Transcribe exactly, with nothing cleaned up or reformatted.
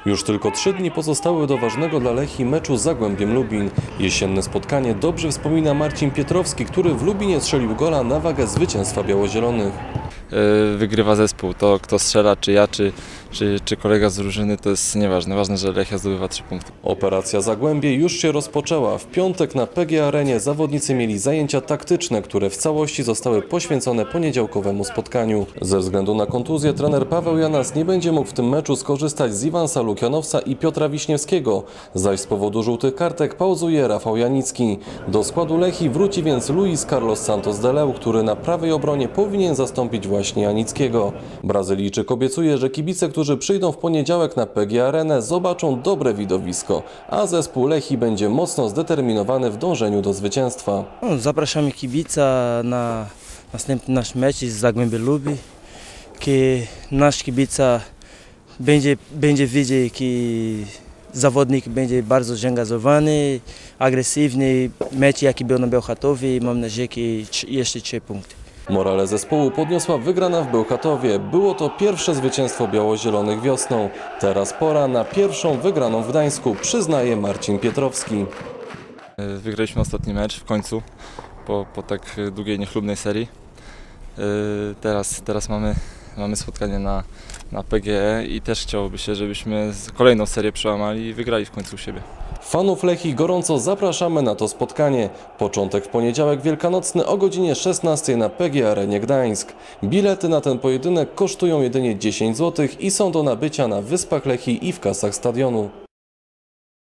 Już tylko trzy dni pozostały do ważnego dla Lechii meczu z Zagłębiem Lubin. Jesienne spotkanie dobrze wspomina Marcin Pietrowski, który w Lubinie strzelił gola na wagę zwycięstwa białozielonych. Wygrywa zespół. To kto strzela, czy ja, czy, czy, czy kolega z drużyny, to jest nieważne. Ważne, że Lechia zdobywa trzy punkty. Operacja Zagłębie już się rozpoczęła. W piątek na P G Arenie zawodnicy mieli zajęcia taktyczne, które w całości zostały poświęcone poniedziałkowemu spotkaniu. Ze względu na kontuzję trener Paweł Janas nie będzie mógł w tym meczu skorzystać z Iwansa Lukianowca i Piotra Wiśniewskiego, zaś z powodu żółtych kartek pauzuje Rafał Janicki. Do składu Lechii wróci więc Luis Carlos Santos de Leu, który na prawej obronie powinien zastąpić właśnie Janickiego. Brazylijczyk obiecuje, że kibice, którzy przyjdą w poniedziałek na P G Arenę, zobaczą dobre widowisko, a zespół Lechii będzie mocno zdeterminowany w dążeniu do zwycięstwa. No, zapraszamy kibica na następny nasz mecz z Zagłębiem Lubin, że nasz kibica będzie, będzie widzieć, że zawodnik będzie bardzo zaangażowany, agresywny, mecz jaki był na Bełchatowie i mam nadzieję, że jeszcze trzy punkty. Morale zespołu podniosła wygrana w Bełchatowie. Było to pierwsze zwycięstwo białozielonych wiosną. Teraz pora na pierwszą wygraną w Gdańsku, przyznaje Marcin Pietrowski. Wygraliśmy ostatni mecz w końcu, po, po tak długiej, niechlubnej serii. Teraz, teraz mamy, mamy spotkanie na, na P G E i też chciałoby się, żebyśmy kolejną serię przełamali i wygrali w końcu u siebie. Fanów Lechii gorąco zapraszamy na to spotkanie. Początek w poniedziałek wielkanocny o godzinie szesnastej na P G Arenie Gdańsk. Bilety na ten pojedynek kosztują jedynie dziesięć złotych i są do nabycia na Wyspach Lechii i w kasach stadionu.